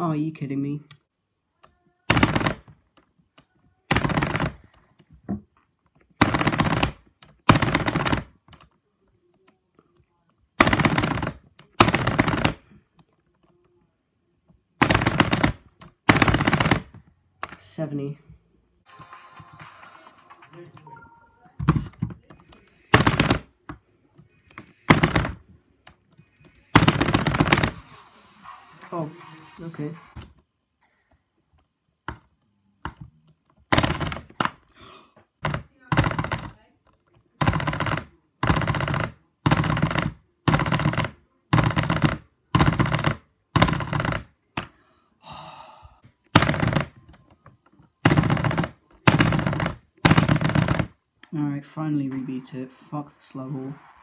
Oh, are you kidding me? $70. Oh, okay. Alright, finally rebeat it. Fuck this level.